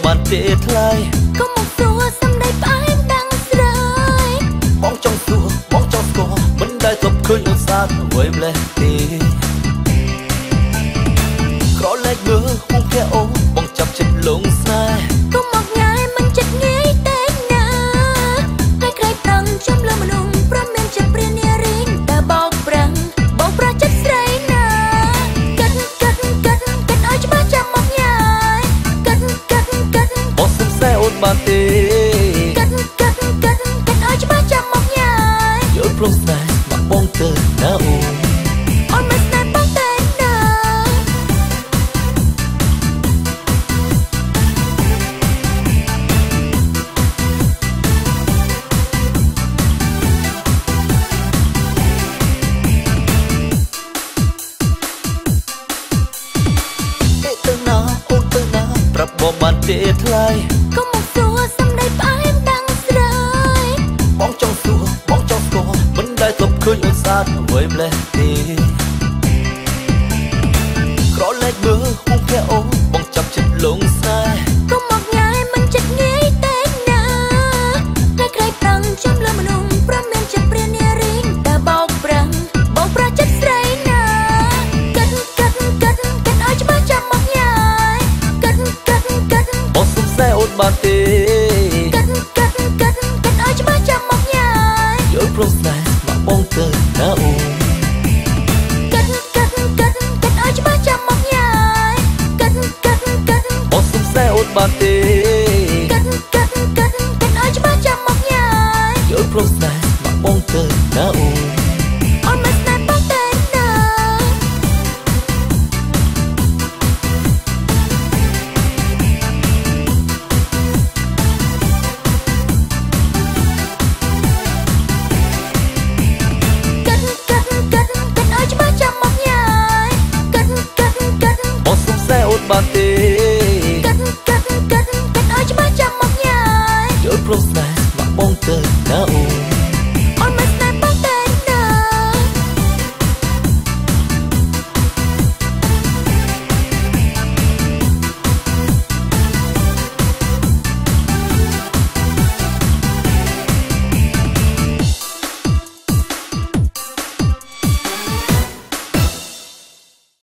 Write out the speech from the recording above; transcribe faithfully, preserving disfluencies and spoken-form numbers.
បានទេថ្លៃកុំមកសួរសំដីផ្អែមដឹងស្រើយបងចង់សួរបងចង់ស្គាល់មិនដែលទប់ឃើញអូនសាទអ្វីម្លេះទេក្រឡេកមើលហួងភ័ក្រអូនបងចាប់ចិត្តលងស្នេហ៍កុំមកងាយមិនចិត្តងាយទេណាតែក្រៃប្រងចំលើមនុស្សប្រមានចិត្តព្រានារីងតែបោកប្រាំងបោកប្រាចិត្តស្រីណាកាត់កាត់កាត់កាត់ឲ្យច្បាស់ចាំមកញ៉ាយកាត់កាត់កាត់បងសុំសែអូនបានទេកាត់កាត់កាត់កាត់ឲ្យច្បាស់ចាំមកញ៉ាយយល់ព្រមស្នេហ៍មកបងទៅណាអូនអូនមិនស្នេហ៍បងទេណាប្រាប់បងបានទេថ្លៃកុំមកសួរសំដីផ្អែមដឹងស្រើយបងចង់សួរបងចង់ស្គាល់មិនដែលទប់ឃើញអូនសាទអ្វីម្លេះទេក្រឡេកមើលហួងភ័ក្រអូនបងចាប់ចិត្តលងស្នេហ៍កុំមកងាយមិនចិត្តងាយទេណាតែក្រៃប្រងចំលើមនុស្សប្រមានចិត្តព្រានារីងតែបោកប្រាំងបោកប្រាចិត្តស្រីណាកាត់កាត់កាត់កាត់ឲ្យច្បាស់ចាំមកញ៉ាយកាត់កាត់កាត់បងសុំសែអូនបានទេកាត់កាត់កាត់កាត់ឲ្យច្បាស់ចាំមកញ៉ាយយល់ព្រមស្នេហ៍មកបងទៅណាអូនកាត់កាត់កាត់កាត់ឲ្យច្បាស់ចាំមកញ៉ាយកាត់កាត់កាត់បងសុំសែអូនបានទេកាត់កាត់កាត់កាត់ឲ្យច្បាស់ចាំមកញ៉ាយយល់ព្រមស្នេហ៍មកបងទៅណាអូនអូនមិនស្នេហ៍បងទេណាកាត់កាត់កាត់កាត់ឲ្យច្បាស់ចាំមកញ៉ាយកាត់កាត់កាត់បងសុំសែអូនបានទេកាត់កាត់កាត់កាត់ឲ្យច្បាស់ចាំមកញ៉ាយយល់ព្រមស្នេហ៍មកបងទៅណាអូន